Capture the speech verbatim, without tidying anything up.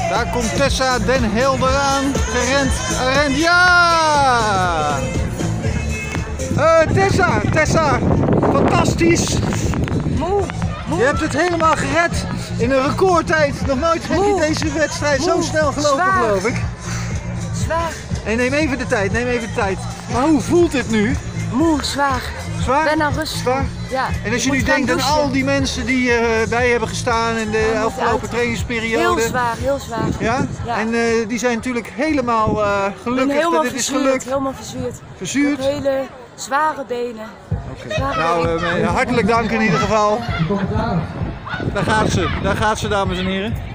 Daar komt Tessa Den Helder aan. Gerend, rent, ja! Uh, Tessa, Tessa, fantastisch! Moe, moe. Je hebt het helemaal gered in een recordtijd. Nog nooit heb je deze wedstrijd moe. Zo snel gelopen, Zwaar. geloof ik. Zwaar. Hey, neem even de tijd, neem even de tijd. Maar hoe voelt dit nu? Moe, zwaar. Zwaar? Ben aan rust. Zwaar? Ja. En als je Ik nu moet gaan denkt aan douchen. al die mensen die uh, bij hebben gestaan in de Ja, afgelopen uit. trainingsperiode. Heel zwaar, heel zwaar. Ja? Ja. En uh, die zijn natuurlijk helemaal uh, Ik ben gelukkig helemaal dat dit is verzuurd, gelukt. helemaal verzuurd. Verzuurd? Ik heb hele zware benen. Okay. Zware Nou, benen. uh, hartelijk dank in ieder geval. Daar gaat ze, daar gaat ze, dames en heren.